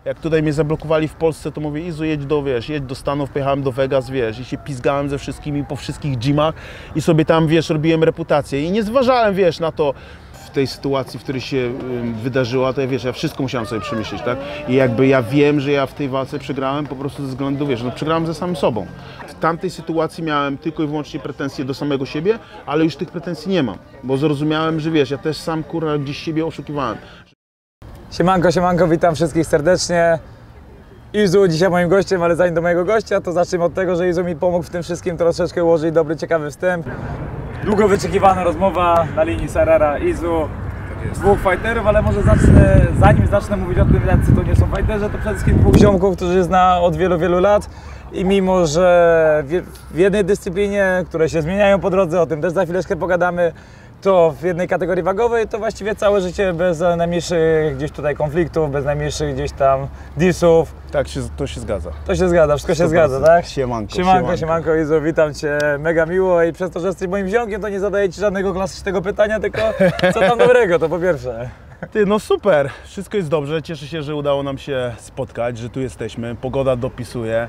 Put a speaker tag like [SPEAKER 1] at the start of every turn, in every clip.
[SPEAKER 1] Jak tutaj mnie zablokowali w Polsce, to mówię, Izu, jedź do Stanów, pojechałem do Vegas, wiesz, i się pizgałem ze wszystkimi po wszystkich gymach i sobie tam, wiesz, robiłem reputację i nie zważałem, wiesz, na to, w tej sytuacji, w której się wydarzyła, to ja, wiesz, ja wszystko musiałem sobie przemyśleć, tak? I jakby ja wiem, że ja w tej walce przegrałem po prostu ze względu, wiesz, no przegrałem ze samym sobą. W tamtej sytuacji miałem tylko i wyłącznie pretensje do samego siebie, ale już tych pretensji nie mam, bo zrozumiałem, że wiesz, ja też sam, kurwa, gdzieś siebie oszukiwałem.
[SPEAKER 2] Siemanko, witam wszystkich serdecznie. Izu dzisiaj moim gościem, ale zanim do mojego gościa, to zacznijmy od tego, że Izu mi pomógł w tym wszystkim troszeczkę ułożyć dobry, ciekawy wstęp. Długo wyczekiwana rozmowa na linii Sarara Izu. Dwóch fighterów, ale może zanim zacznę mówić o tym, jacy to nie są fighterzy, to przede wszystkim dwóch ziomków, którzy zna od wielu lat. I mimo, że w jednej dyscyplinie, które się zmieniają po drodze, o tym też za chwileczkę pogadamy, to w jednej kategorii wagowej, to właściwie całe życie bez najmniejszych gdzieś tutaj konfliktów, bez najmniejszych gdzieś tam dissów.
[SPEAKER 1] Tak, to się zgadza.
[SPEAKER 2] To się zgadza, wszystko się zgadza, tak?
[SPEAKER 1] Siemanko.
[SPEAKER 2] Izu, witam Cię mega miło i przez to, że jesteś moim ziomkiem, to nie zadaję Ci żadnego klasycznego pytania, tylko co tam dobrego, to po pierwsze.
[SPEAKER 1] Ty, no super, wszystko jest dobrze, cieszę się, że udało nam się spotkać, że tu jesteśmy, pogoda dopisuje.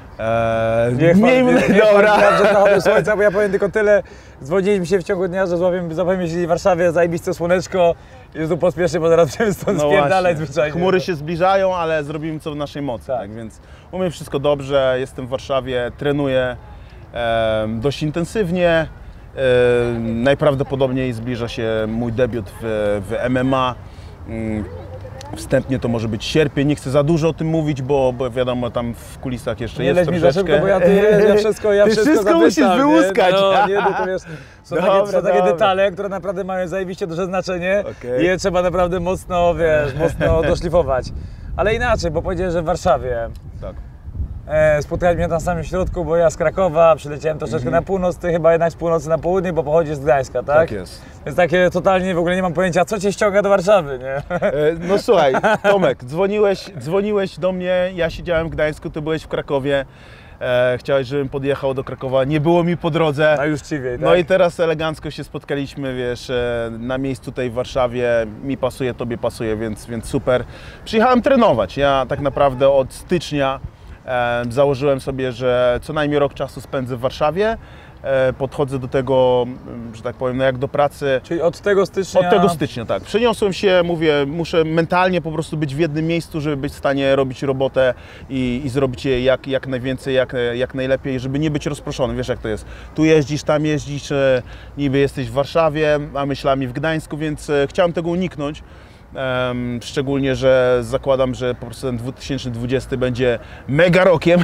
[SPEAKER 2] Dobra. Słońca, bo ja powiem tylko tyle. Dzwoniliśmy się w ciągu dnia, że złapiemy się w Warszawie, zajebiste słoneczko. Jezu, pospieszy, bo zaraz będziemy stąd spierdalać zwyczajnie.
[SPEAKER 1] Chmury się zbliżają, ale zrobimy co w naszej mocy, tak więc u mnie wszystko dobrze, jestem w Warszawie, trenuję dość intensywnie. Najprawdopodobniej zbliża się mój debiut w MMA. Wstępnie to może być sierpień, nie chcę za dużo o tym mówić, bo wiadomo, tam w kulisach jeszcze jest troszeczkę.
[SPEAKER 2] Nie leć mi za szybko, bo ja wszystko
[SPEAKER 1] musisz wyłuskać.
[SPEAKER 2] To wiesz, są takie detale, które naprawdę mają zajebiście duże znaczenie i je trzeba naprawdę mocno doszlifować. Ale inaczej, bo powiedziałeś, że w Warszawie.
[SPEAKER 1] Tak.
[SPEAKER 2] Spotkałeś mnie na samym środku, bo ja z Krakowa przyleciałem troszeczkę na północ, ty chyba jednak z północy na południe, bo pochodzisz z Gdańska, tak?
[SPEAKER 1] Tak jest.
[SPEAKER 2] Więc takie totalnie w ogóle nie mam pojęcia, co Cię ściąga do Warszawy, nie?
[SPEAKER 1] No słuchaj, Tomek, dzwoniłeś do mnie, ja siedziałem w Gdańsku, ty byłeś w Krakowie. Chciałeś, żebym podjechał do Krakowa, nie było mi po drodze.
[SPEAKER 2] A już ciwiej, tak?
[SPEAKER 1] No i teraz elegancko się spotkaliśmy, wiesz, na miejscu tutaj w Warszawie. Mi pasuje, tobie pasuje, więc super. Przyjechałem trenować. Ja tak naprawdę od stycznia założyłem sobie, że co najmniej rok czasu spędzę w Warszawie. Podchodzę do tego, że tak powiem, no jak do pracy.
[SPEAKER 2] Czyli od tego stycznia?
[SPEAKER 1] Od tego stycznia, tak. Przeniosłem się, mówię, muszę mentalnie po prostu być w jednym miejscu, żeby być w stanie robić robotę i zrobić je jak najwięcej, jak najlepiej, żeby nie być rozproszony. Wiesz jak to jest. Tu jeździsz, tam jeździsz, niby jesteś w Warszawie, a myślami w Gdańsku, więc chciałem tego uniknąć. Szczególnie, że zakładam, że po prostu ten 2020 będzie mega rokiem.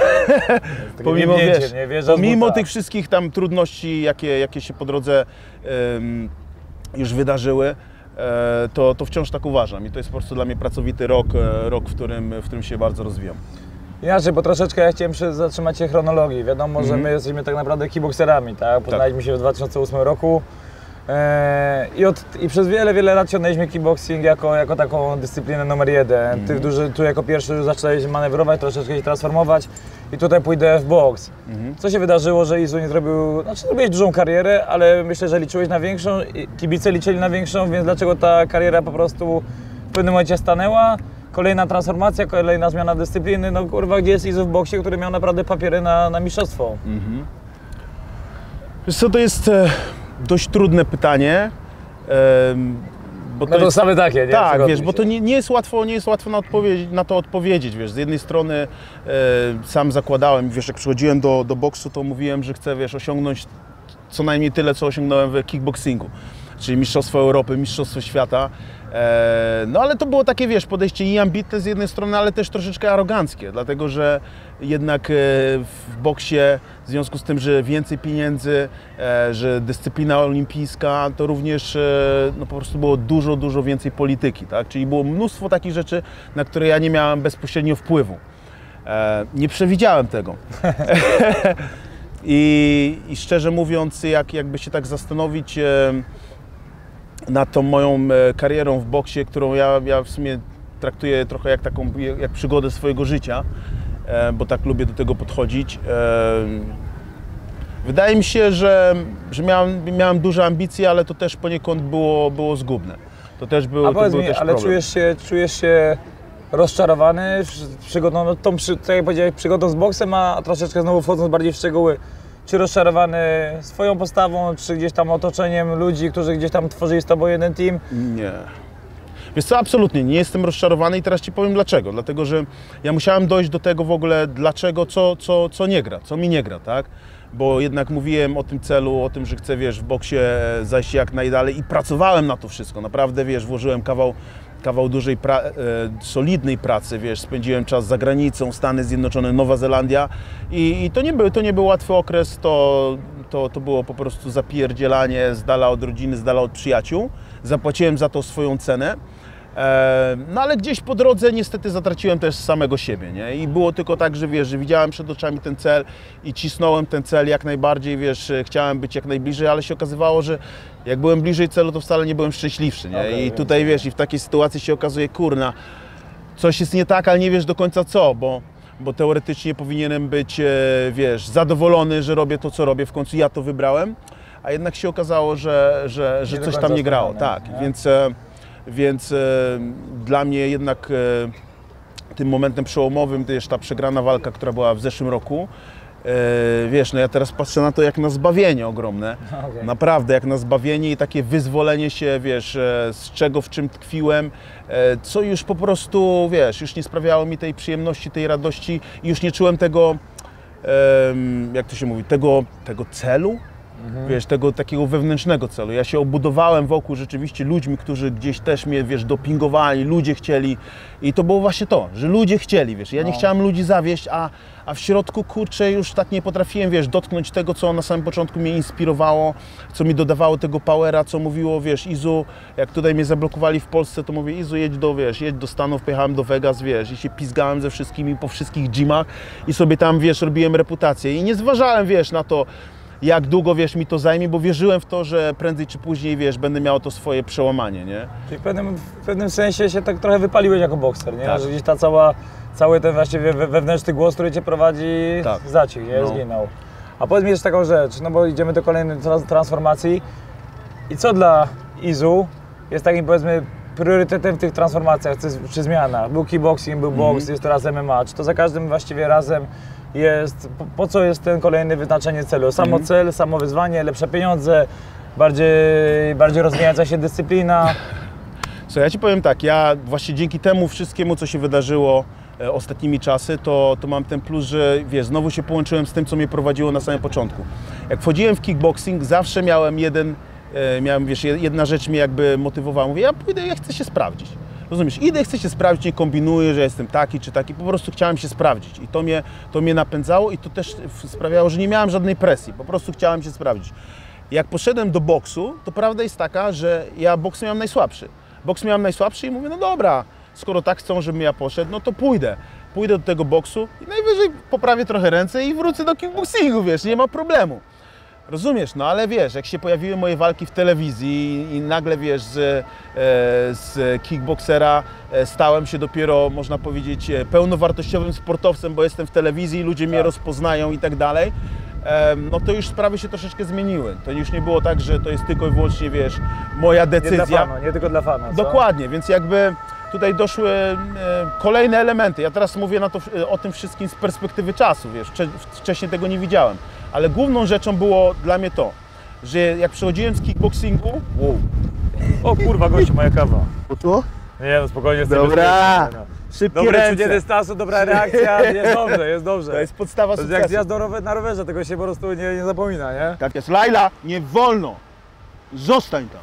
[SPEAKER 1] Pomimo tych wszystkich tam trudności, jakie się po drodze już wydarzyły, to wciąż tak uważam i to jest po prostu dla mnie pracowity rok, w którym się bardzo rozwijam.
[SPEAKER 2] Inaczej, bo troszeczkę ja chciałem zatrzymać się chronologii. Wiadomo, że my jesteśmy tak naprawdę kickboxerami, tak? Poznaliśmy się w 2008 roku. I przez wiele lat ciągnęliśmy kickboxing jako taką dyscyplinę numer jeden. Ty tu jako pierwszy zacząłeś manewrować, troszeczkę się transformować i tutaj pójdę w boks. Co się wydarzyło, że Izu nie zrobił, znaczy zrobiłeś dużą karierę, ale myślę, że liczyłeś na większą, kibice liczyli na większą, więc dlaczego ta kariera po prostu w pewnym momencie stanęła? Kolejna transformacja, kolejna zmiana dyscypliny, no kurwa, gdzie jest Izu w boksie, który miał naprawdę papiery na mistrzostwo?
[SPEAKER 1] Wiesz co, to jest dość trudne pytanie, bo
[SPEAKER 2] to jest same takie, nie?
[SPEAKER 1] Tak, wiesz, bo to nie jest łatwo na to odpowiedzieć, wiesz, z jednej strony sam zakładałem, wiesz, jak przychodziłem do boksu, to mówiłem, że chcę, wiesz, osiągnąć co najmniej tyle, co osiągnąłem w kickboxingu, czyli mistrzostwo Europy, mistrzostwo świata, no ale to było takie, wiesz, podejście i ambitne z jednej strony, ale też troszeczkę aroganckie, dlatego, że jednak w boksie, w związku z tym, że więcej pieniędzy, że dyscyplina olimpijska, to również no, po prostu było dużo więcej polityki, tak? Czyli było mnóstwo takich rzeczy, na które ja nie miałem bezpośrednio wpływu. Nie przewidziałem tego. I szczerze mówiąc, jakby się tak zastanowić nad tą moją karierą w boksie, którą ja w sumie traktuję trochę jak przygodę swojego życia, bo tak lubię do tego podchodzić. Wydaje mi się, że miałem duże ambicje, ale to też poniekąd było zgubne. To też był
[SPEAKER 2] ale
[SPEAKER 1] problem.
[SPEAKER 2] czujesz się rozczarowany przygodą, no, tak jak powiedziałeś, przygodą z boksem, a troszeczkę znowu wchodząc bardziej w szczegóły, czy rozczarowany swoją postawą, czy gdzieś tam otoczeniem ludzi, którzy gdzieś tam tworzyli z tobą jeden team?
[SPEAKER 1] Nie. Wiesz co, absolutnie nie jestem rozczarowany i teraz ci powiem dlaczego. Dlatego, że ja musiałem dojść do tego w ogóle, dlaczego, co nie gra, co mi nie gra, tak? Bo jednak mówiłem o tym celu, o tym, że chcę, wiesz, w boksie zajść jak najdalej i pracowałem na to wszystko. Naprawdę, wiesz, włożyłem kawał dużej, solidnej pracy, wiesz, spędziłem czas za granicą, Stany Zjednoczone, Nowa Zelandia i to nie był łatwy okres, to było po prostu zapierdzielanie z dala od rodziny, z dala od przyjaciół. Zapłaciłem za to swoją cenę. No ale gdzieś po drodze niestety zatraciłem też samego siebie, nie? I było tylko tak, że wiesz, że widziałem przed oczami ten cel i cisnąłem ten cel jak najbardziej, wiesz, chciałem być jak najbliżej, ale się okazywało, że jak byłem bliżej celu, to wcale nie byłem szczęśliwszy, nie? I tutaj wiesz, i w takiej sytuacji się okazuje, kurna, coś jest nie tak, ale nie wiesz do końca co, bo teoretycznie powinienem być, wiesz, zadowolony, że robię to, co robię, w końcu ja to wybrałem, a jednak się okazało, że coś tam nie grało, tak, Więc dla mnie jednak tym momentem przełomowym to jest ta przegrana walka, która była w zeszłym roku. Wiesz, no ja teraz patrzę na to jak na zbawienie ogromne, naprawdę jak na zbawienie i takie wyzwolenie się, wiesz, z czego, w czym tkwiłem, co już po prostu, wiesz, już nie sprawiało mi tej przyjemności, tej radości i już nie czułem tego, jak to się mówi, tego celu. Wiesz, tego takiego wewnętrznego celu. Ja się obudowałem wokół rzeczywiście ludźmi, którzy gdzieś też mnie, wiesz, dopingowali, ludzie chcieli i to było właśnie to, że ludzie chcieli, wiesz, ja nie chciałem ludzi zawieść, a w środku, kurczę, już tak nie potrafiłem, wiesz, dotknąć tego, co na samym początku mnie inspirowało, co mi dodawało tego powera, co mówiło, wiesz, Izu, jak tutaj mnie zablokowali w Polsce, to mówię, Izu, jedź do Stanów, pojechałem do Vegas, wiesz, i się pizgałem ze wszystkimi po wszystkich gymach i sobie tam, wiesz, robiłem reputację i nie zważałem, wiesz, na to, jak długo, wiesz, mi to zajmie, bo wierzyłem w to, że prędzej czy później, wiesz, będę miało to swoje przełamanie, nie?
[SPEAKER 2] Czyli w pewnym sensie się tak trochę wypaliłeś jako bokser, nie?
[SPEAKER 1] Tak.
[SPEAKER 2] Że gdzieś cały ten właściwie wewnętrzny głos, który cię prowadzi, zacichł, nie? Zginął. A powiedz mi jeszcze taką rzecz, no bo idziemy do kolejnej transformacji i co dla Izu jest takim, powiedzmy, priorytetem w tych transformacjach, czy zmianach? Był kickboxing, był boks, jest teraz MMA, czy to za każdym właściwie razem jest, po co jest ten kolejny wyznaczenie celu? Samo cel, samo wyzwanie, lepsze pieniądze, bardziej rozwijająca się dyscyplina?
[SPEAKER 1] Co, ja ci powiem tak, ja właśnie dzięki temu wszystkiemu, co się wydarzyło ostatnimi czasy, to mam ten plus, że wiesz, znowu się połączyłem z tym, co mnie prowadziło na samym początku. Jak wchodziłem w kickboxing, zawsze miałem wiesz, jedna rzecz mnie jakby motywowała. Mówię, ja pójdę, ja chcę się sprawdzić. Rozumiesz, idę, chcę się sprawdzić, nie kombinuję, że jestem taki czy taki, po prostu chciałem się sprawdzić i to mnie napędzało i to też sprawiało, że nie miałem żadnej presji, po prostu chciałem się sprawdzić. Jak poszedłem do boksu, to prawda jest taka, że ja boks miałem najsłabszy. Boks miałem najsłabszy i mówię, no dobra, skoro tak chcą, żebym ja poszedł, no to pójdę. Pójdę do tego boksu i najwyżej poprawię trochę ręce i wrócę do kickboxingu, wiesz, nie ma problemu. Rozumiesz, no ale wiesz, jak się pojawiły moje walki w telewizji i nagle, wiesz, z kickboksera stałem się dopiero, można powiedzieć, pełnowartościowym sportowcem, bo jestem w telewizji, ludzie mnie rozpoznają i tak dalej, no to już sprawy się troszeczkę zmieniły. To już nie było tak, że to jest tylko i wyłącznie, wiesz, moja decyzja.
[SPEAKER 2] Nie dla fana, nie tylko dla fana, co?
[SPEAKER 1] Dokładnie, więc jakby tutaj doszły kolejne elementy. Ja teraz mówię o tym wszystkim z perspektywy czasu, wiesz, wcześniej tego nie widziałem. Ale główną rzeczą było dla mnie to, że jak przechodziłem z kickboxingu...
[SPEAKER 2] O kurwa, gościu, moja kawa.
[SPEAKER 1] Poszło?
[SPEAKER 2] Nie, no spokojnie.
[SPEAKER 1] Dobra, szybkie
[SPEAKER 2] dobre
[SPEAKER 1] ręce.
[SPEAKER 2] dystansu, dobra reakcja, jest dobrze, jest dobrze.
[SPEAKER 1] To jest podstawa
[SPEAKER 2] to jest
[SPEAKER 1] sukcesu.
[SPEAKER 2] jak zjazd na rowerze, tego się po prostu nie zapomina, nie?
[SPEAKER 1] Tak jest. Laila, nie wolno! Zostań tam!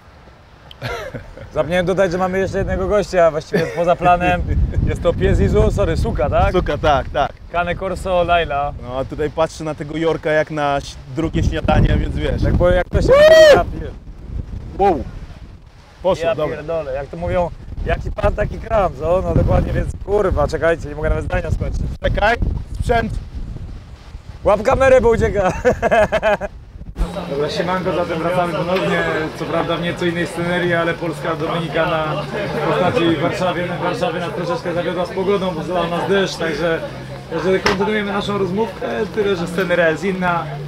[SPEAKER 2] Zapomniałem dodać, że mamy jeszcze jednego gościa, właściwie poza planem. Jest to pies Izu, suka, tak?
[SPEAKER 1] Suka, tak.
[SPEAKER 2] Cane Corso, Laila.
[SPEAKER 1] No a tutaj patrzę na tego Jorka jak na drugie śniadanie, więc wiesz.
[SPEAKER 2] Tak powiem, jak to się mówi,
[SPEAKER 1] Wow. Poszło,
[SPEAKER 2] ja
[SPEAKER 1] dobra.
[SPEAKER 2] pierdolę, jak to mówią, jaki pan, taki kram, co? No dokładnie, więc kurwa, czekajcie, nie mogę nawet zdania skończyć.
[SPEAKER 1] Czekaj, sprzęt.
[SPEAKER 2] Łap kamerę, bo ucieka. Dobra, siemanko, zatem wracamy ponownie, co prawda w nieco innej scenerii, ale Polska Dominikana w postaci Warszawy nas troszeczkę zawiodła z pogodą, bo zlał nas deszcz, także kontynuujemy naszą rozmówkę, tyle że scenera jest inna.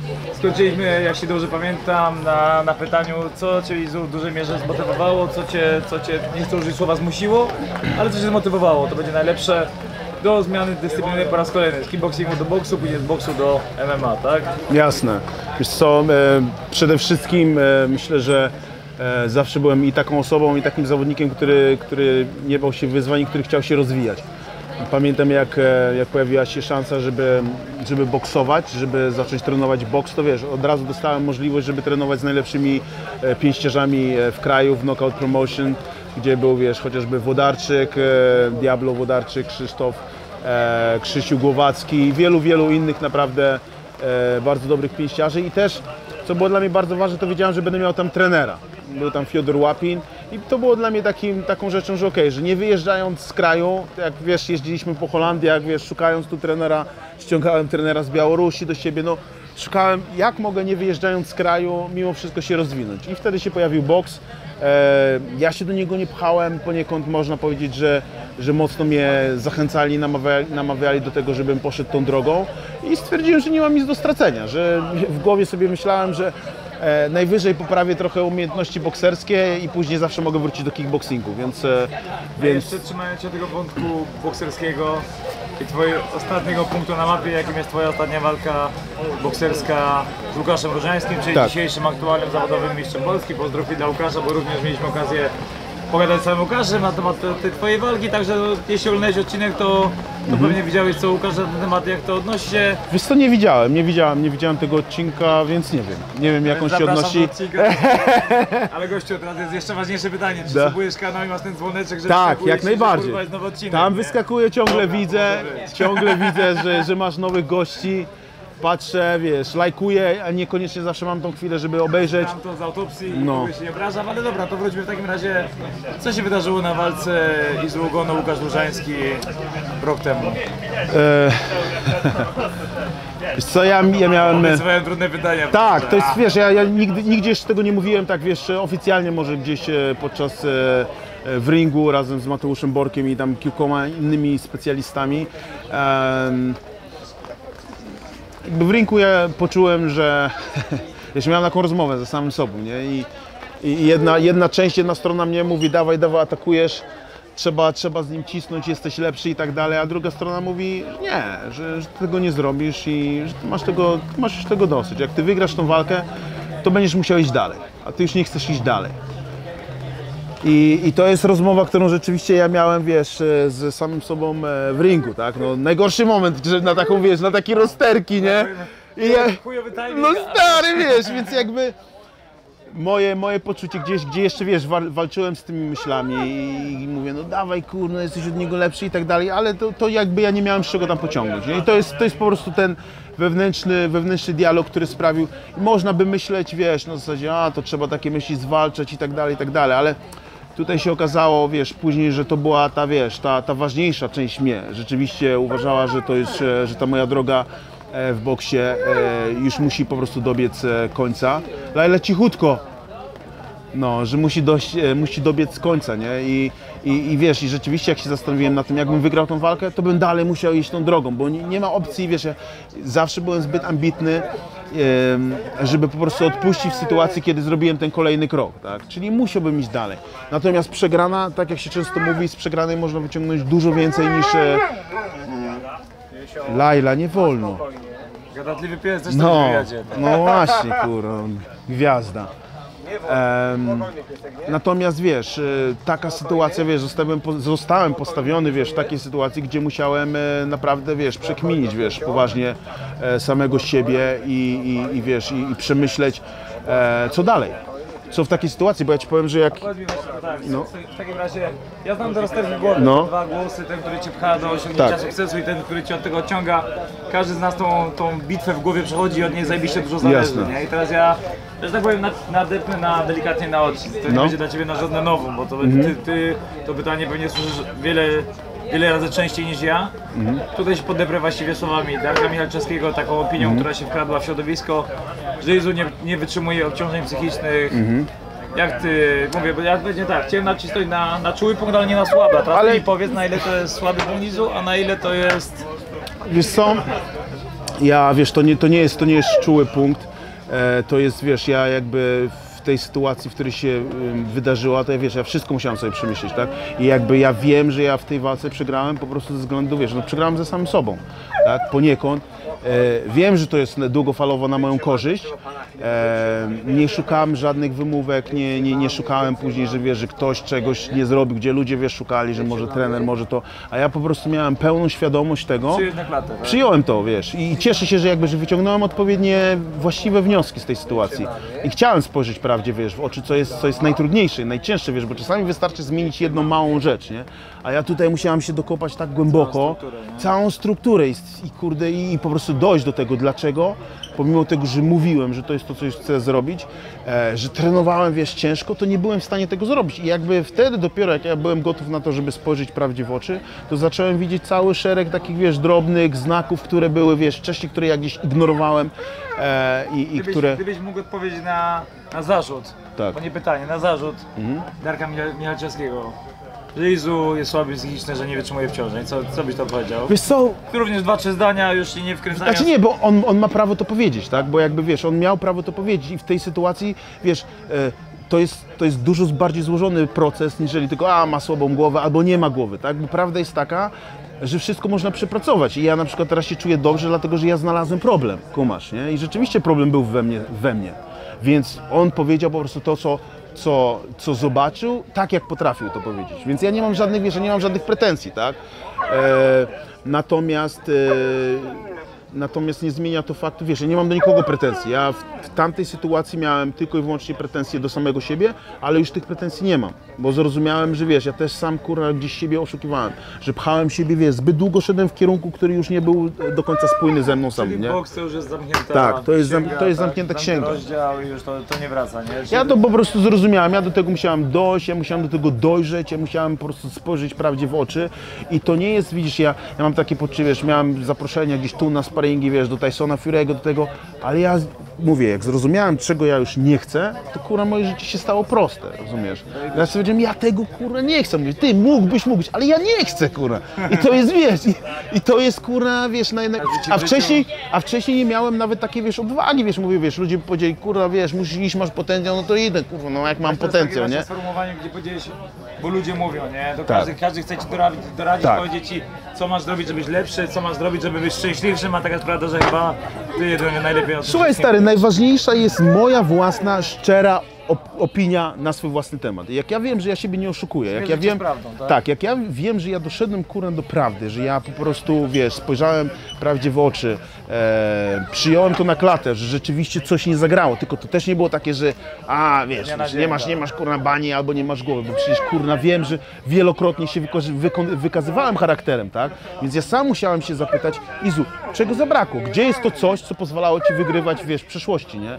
[SPEAKER 2] Skończyliśmy, jak się dobrze pamiętam, na pytaniu, co Cię w dużej mierze zmotywowało, co cię, nie chcę użyć słowa zmusiło, ale co Cię zmotywowało. To będzie najlepsze do zmiany dyscypliny po raz kolejny. Z kickboxingu do boksu, później z boksu do MMA, tak?
[SPEAKER 1] Jasne. Wiesz co, przede wszystkim myślę, że zawsze byłem i taką osobą, i takim zawodnikiem, który nie bał się wyzwań i który chciał się rozwijać. Pamiętam jak pojawiła się szansa, żeby boksować, żeby zacząć trenować boks, to wiesz, od razu dostałem możliwość, żeby trenować z najlepszymi pięściarzami w kraju, w Knockout Promotion, gdzie był, wiesz, chociażby Włodarczyk, Diablo Włodarczyk, Krzysztof, Krzysiu Głowacki i wielu innych naprawdę bardzo dobrych pięściarzy i też, co było dla mnie bardzo ważne, to wiedziałem, że będę miał tam trenera. Był tam Fiodor Łapin i to było dla mnie taką rzeczą, że okej, że nie wyjeżdżając z kraju, jak wiesz, jeździliśmy po Holandii, jak wiesz, szukając tu trenera, ściągałem trenera z Białorusi do siebie, no szukałem, jak mogę nie wyjeżdżając z kraju, mimo wszystko się rozwinąć. I wtedy się pojawił boks. Ja się do niego nie pchałem, poniekąd można powiedzieć, że mocno mnie zachęcali, namawiali do tego, żebym poszedł tą drogą i stwierdziłem, że nie mam nic do stracenia, że w głowie sobie myślałem, że najwyżej poprawię trochę umiejętności bokserskie i później zawsze mogę wrócić do kickboxingu, więc...
[SPEAKER 2] Jeszcze trzymając się tego wątku bokserskiego i Twojego ostatniego punktu na mapie, jakim jest Twoja ostatnia walka bokserska z Łukaszem Różańskim, czyli
[SPEAKER 1] tak,
[SPEAKER 2] dzisiejszym aktualnym zawodowym mistrzem Polski. Pozdrowienia dla Łukasza, bo również mieliśmy okazję pogadać z samym Łukaszem na temat tej Twojej walki, także jeśli oglądałeś odcinek, to pewnie widziałeś, co Łukasz na ten temat, jak to odnosi się.
[SPEAKER 1] Wiesz co, nie widziałem tego odcinka, więc nie wiem jak on się odnosi.
[SPEAKER 2] Ale gościu, teraz jest jeszcze ważniejsze pytanie, czy subujesz kanał i masz ten dzwoneczek, żeby
[SPEAKER 1] tak, jak najbardziej.
[SPEAKER 2] Nowy odcinek,
[SPEAKER 1] tam
[SPEAKER 2] nie?
[SPEAKER 1] wyskakuje, ciągle widzę, że masz nowych gości. Patrzę, wiesz, lajkuję, a niekoniecznie zawsze mam tą chwilę, żeby obejrzeć.
[SPEAKER 2] Mam to z autopsji i się nie obrażam, ale dobra, to wróćmy w takim razie. Co się wydarzyło na walce Izzy Ogonu Łukasz Różański rok temu?
[SPEAKER 1] Wiesz co, ja miałem...
[SPEAKER 2] Wyzwałem trudne pytania.
[SPEAKER 1] Tak, to jest, wiesz, ja nigdzie jeszcze tego nie mówiłem, tak wiesz, oficjalnie może gdzieś podczas w ringu razem z Mateuszem Borkiem i tam kilkoma innymi specjalistami. W ringu ja poczułem, że jeszcze miałem taką rozmowę ze samym sobą, nie? I jedna część, jedna strona mnie mówi, dawaj, atakujesz, trzeba z nim cisnąć, jesteś lepszy i tak dalej, a druga strona mówi, nie, że ty tego nie zrobisz i że ty masz już tego dosyć. Jak ty wygrasz tą walkę, to będziesz musiał iść dalej, a ty już nie chcesz iść dalej. I to jest rozmowa, którą rzeczywiście ja miałem, wiesz, z samym sobą w ringu, tak? No, najgorszy moment, że na taką, wiesz, na takie rozterki, nie? I ja, no stary, wiesz, więc jakby moje poczucie gdzie jeszcze, wiesz, walczyłem z tymi myślami i mówię, no dawaj, kurno, jesteś od niego lepszy i tak dalej, ale to jakby ja nie miałem z czego tam pociągnąć, nie? I to jest po prostu ten wewnętrzny dialog, który sprawił, można by myśleć, wiesz, na zasadzie, to trzeba takie myśli zwalczać i tak dalej, ale tutaj się okazało, wiesz, później, że to była ta, wiesz, ta ważniejsza część mnie. Rzeczywiście uważała, że to jest, że ta moja droga w boksie już musi po prostu dobiec końca. Ale cichutko, no, że musi dobiec końca, nie? I wiesz, i rzeczywiście jak się zastanowiłem na tym, jakbym wygrał tą walkę, to bym dalej musiał iść tą drogą, bo nie ma opcji, wiesz, ja zawsze byłem zbyt ambitny, żeby po prostu odpuścić w sytuacji, kiedy zrobiłem ten kolejny krok, tak? Czyli musiałbym iść dalej. Natomiast przegrana, tak jak się często mówi, z przegranej można wyciągnąć dużo więcej niż... Laila, nie wolno.
[SPEAKER 2] Gadatliwy pies też tak wyjadzie.
[SPEAKER 1] No właśnie, kurwa, gwiazda. Natomiast wiesz, taka sytuacja, wiesz, zostałem postawiony, wiesz, w takiej sytuacji, gdzie musiałem naprawdę, wiesz, przekminić, wiesz, poważnie samego siebie i wiesz, i przemyśleć, co dalej. Co w takiej sytuacji, bo ja ci powiem, że jak...
[SPEAKER 2] No. W takim razie, ja znam do rozterki głowy, dwa głosy, ten, który cię pcha do osiągnięcia sukcesu i ten, który cię od tego odciąga. Każdy z nas tą bitwę w głowie przechodzi i od niej zajebiście dużo zależy, nie? I teraz ja, że tak powiem, nadepnę delikatnie na oczy. To nie będzie dla ciebie na żadne nowum, bo ty to pytanie pewnie słyszysz wiele razy częściej niż ja. Tutaj się podeprę właściwie słowami Darka Michalczewskiego, taką opinią, która się wkradła w środowisko, że Izzy nie wytrzymuje obciążeń psychicznych. Jak ty, mówię, bo ja będzie tak, chciałem nacisnąć na czuły punkt, ale nie na słaby. Teraz ale... mi powiedz, na ile to jest słaby punkt Izzy, a na ile to jest...
[SPEAKER 1] Wiesz co, ja, wiesz, to nie jest czuły punkt. to jest, wiesz, ja jakby w tej sytuacji, w której się wydarzyła, to ja, wiesz, ja wszystko musiałem sobie przemyśleć, tak? I jakby ja wiem, że ja w tej walce przegrałem po prostu ze względu, wiesz, no przegrałem ze samym sobą, tak? Poniekąd. Wiem, że to jest długofalowo na moją korzyść. Nie szukałem żadnych wymówek, nie szukałem później, że wiesz, że ktoś czegoś nie zrobił, gdzie ludzie, wiesz, szukali, że może trener, może to, a ja po prostu miałem pełną świadomość tego. Przyjąłem to, wiesz, i cieszę się, że jakby, że wyciągnąłem odpowiednie, właściwe wnioski z tej sytuacji. I chciałem spojrzeć prawdzie, wiesz, w oczy, co jest najtrudniejsze, najcięższe, wiesz, bo czasami wystarczy zmienić jedną małą rzecz, nie? A ja tutaj musiałem się dokopać tak głęboko, całą strukturę i kurde, i po prostu dojść do tego, dlaczego, pomimo tego, że mówiłem, że to jest to, co chcę zrobić, że trenowałem, wiesz, ciężko, to nie byłem w stanie tego zrobić. I jakby wtedy dopiero, jak ja byłem gotów na to, żeby spojrzeć prawdzie w oczy, to zacząłem widzieć cały szereg takich, wiesz, drobnych znaków, które były, wiesz, wcześniej, które ja gdzieś ignorowałem które...
[SPEAKER 2] Gdybyś mógł odpowiedzieć na zarzut,
[SPEAKER 1] tak.
[SPEAKER 2] Bo nie pytanie, na zarzut Darka Michalczewskiego, że Izu jest słaby psychiczny, że nie wytrzymuje w ciąży. Co byś to powiedział?
[SPEAKER 1] Wiesz co?
[SPEAKER 2] Również 2-3 zdania, już się nie wkręcając.
[SPEAKER 1] Znaczy nie, bo on ma prawo to powiedzieć, tak? Bo jakby, wiesz, on miał prawo to powiedzieć i w tej sytuacji, wiesz, to jest dużo bardziej złożony proces, niżeli tylko ma słabą głowę albo nie ma głowy, tak? Bo prawda jest taka, że wszystko można przepracować i ja na przykład teraz się czuję dobrze, dlatego że ja znalazłem problem, kumasz, nie? I rzeczywiście problem był we mnie. Więc on powiedział po prostu to, co zobaczył, tak jak potrafił to powiedzieć. Więc ja nie mam żadnych, wiesz, nie mam żadnych pretensji, tak? Natomiast nie zmienia to faktu, wiesz, ja nie mam do nikogo pretensji. Ja w tamtej sytuacji miałem tylko i wyłącznie pretensje do samego siebie, ale już tych pretensji nie mam, bo zrozumiałem, że wiesz, ja też sam, kurwa, gdzieś siebie oszukiwałem, że pchałem siebie, wiesz, zbyt długo szedłem w kierunku, który już nie był do końca spójny ze mną samym, nie?
[SPEAKER 2] Boks to już jest zamknięta
[SPEAKER 1] tak, to jest zamknięta
[SPEAKER 2] tak,
[SPEAKER 1] księga.
[SPEAKER 2] Rozdział i już to nie wraca, nie?
[SPEAKER 1] Ja to po prostu zrozumiałem, ja do tego musiałem dojść, ja musiałem do tego dojrzeć, ja musiałem po prostu spojrzeć prawdzie w oczy i to nie jest, widzisz, ja mam takie poczucie, wiesz, miałem zaproszenia gdzieś tu na sparingi, wiesz, do Tysona Fury'ego, do tego, ale ja mówię, jak zrozumiałem, czego ja już nie chcę, to kurwa moje życie się stało proste, rozumiesz? Ja sobie powiedziałem, ja tego kurwa nie chcę, mówię, ty mógłbyś, ale ja nie chcę, kurwa. I to jest, wiesz, i to jest kurwa, wiesz, a wcześniej nie miałem nawet takiej, wiesz, odwagi, wiesz, mówię, wiesz, ludzie powiedzieli, kurwa, wiesz, musisz iść, masz potencjał, no to idę, kurwa, no jak mam potencjał, nie?
[SPEAKER 2] To jest sformułowanie, gdzie powiedziałeś, bo ludzie mówią, nie? To
[SPEAKER 1] tak.
[SPEAKER 2] każdy chce ci doradzić, tak. Powiedzieć ci, co masz zrobić, żebyś lepszy, co masz zrobić, żeby być szczęśliwszym, a taka prawda, że chyba ty jedynie najlepiej o tym.
[SPEAKER 1] Słuchaj stary, najważniejsza jest moja własna, szczera opinia na swój własny temat. Jak ja wiem, że ja siebie nie oszukuję, jak ja wiem,
[SPEAKER 2] prawdą, tak?
[SPEAKER 1] Tak, jak ja wiem, że ja doszedłem kurę do prawdy, że ja po prostu, wiesz, spojrzałem prawdzie w oczy, przyjąłem to na klatę, że rzeczywiście coś nie zagrało, tylko to też nie było takie, że wiesz, nie masz kurna bani albo nie masz głowy, bo przecież kurna wiem, że wielokrotnie się wykazywałem charakterem, tak? Więc ja sam musiałem się zapytać, Izu, czego zabrakło? Gdzie jest to coś, co pozwalało ci wygrywać, wiesz, w przeszłości, nie?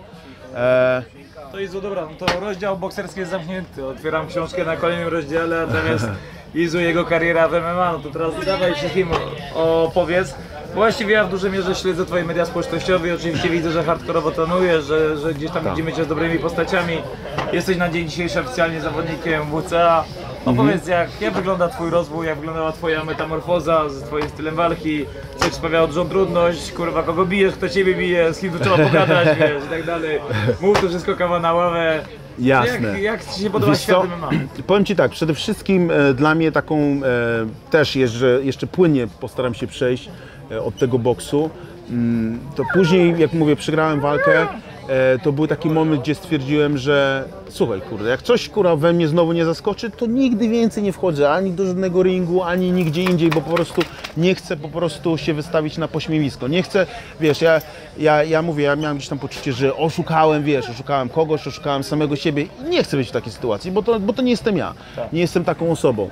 [SPEAKER 2] To Izu, dobra, no to rozdział bokserski jest zamknięty. Otwieram książkę na kolejnym rozdziale, natomiast Izu, jego kariera w MMA, no to teraz dawaj wszystkim opowiedz. Właściwie ja w dużej mierze śledzę twoje media społecznościowe i oczywiście widzę, że hardkorowo trenujesz, że gdzieś tam widzimy cię z dobrymi postaciami. Jesteś na dzień dzisiejszy oficjalnie zawodnikiem WCA. Opowiedz, jak wygląda twój rozwój, jak wyglądała twoja metamorfoza z twoim stylem walki, co ci sprawia dużą trudność, kurwa, kogo bijesz, kto ciebie bije, z kim tu trzeba pogadać, wiesz, i tak dalej. Mów to wszystko kawa na ławę.
[SPEAKER 1] Jasne.
[SPEAKER 2] Jak ci się podoba świat MMA?
[SPEAKER 1] Powiem ci tak, przede wszystkim dla mnie taką też jeszcze płynnie postaram się przejść od tego boksu. To później, jak mówię, przegrałem walkę. To był taki moment, gdzie stwierdziłem, że słuchaj, kurde, jak coś kurwa we mnie znowu nie zaskoczy, to nigdy więcej nie wchodzę ani do żadnego ringu, ani nigdzie indziej, bo po prostu nie chcę po prostu się wystawić na pośmiewisko. Nie chcę, wiesz, ja mówię, ja miałem gdzieś tam poczucie, że oszukałem kogoś, oszukałem samego siebie i nie chcę być w takiej sytuacji, bo to nie jestem ja, nie jestem taką osobą.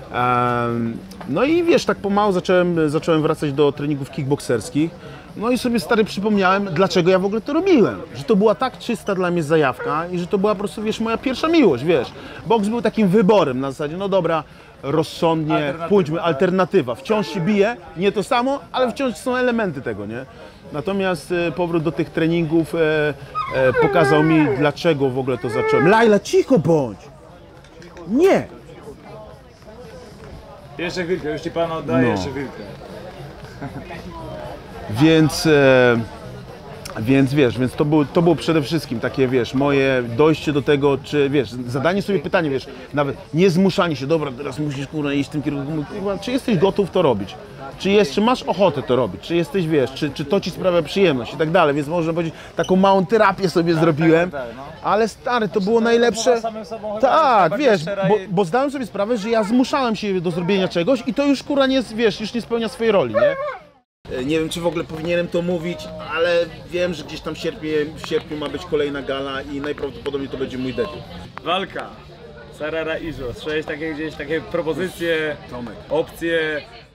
[SPEAKER 1] No i wiesz, tak pomału zacząłem wracać do treningów kickbokserskich. No i sobie stary przypomniałem, dlaczego ja w ogóle to robiłem. Że to była tak czysta dla mnie zajawka i że to była po prostu, wiesz, moja pierwsza miłość, wiesz. Boks był takim wyborem na zasadzie, no dobra, rozsądnie, pójdźmy, alternatywa. Wciąż się bije, nie to samo, ale wciąż są elementy tego, nie? Natomiast powrót do tych treningów pokazał mi, dlaczego w ogóle to zacząłem. Lajla, cicho bądź! Nie!
[SPEAKER 2] Jeszcze chwilkę, już ci pan oddaję, jeszcze chwilkę.
[SPEAKER 1] Więc Więc wiesz, więc to było przede wszystkim takie, wiesz, moje dojście do tego, czy wiesz, zadanie sobie pytanie, wiesz, nawet nie zmuszanie się, dobra, teraz musisz kurwa iść w tym kierunku, kurwa, czy jesteś gotów to robić? Czy masz ochotę to robić? Czy jesteś, wiesz, czy to ci sprawia przyjemność i tak dalej, więc można powiedzieć, taką małą terapię sobie zrobiłem, ale stary, to było najlepsze. Tak, wiesz, bo zdałem sobie sprawę, że ja zmuszałem się do zrobienia czegoś i to już kurwa nie, wiesz, już nie spełnia swojej roli, nie? Nie wiem, czy w ogóle powinienem to mówić, ale wiem, że gdzieś tam w sierpniu ma być kolejna gala i najprawdopodobniej to będzie mój debiut.
[SPEAKER 2] Walka. Sarara Iżo. Słyszałeś takie gdzieś takie propozycje, opcje,